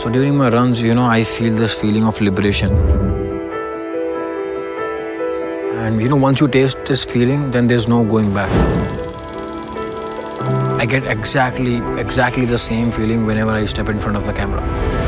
So during my runs, I feel this feeling of liberation. And once you taste this feeling, then there's no going back. I get exactly the same feeling whenever I step in front of the camera.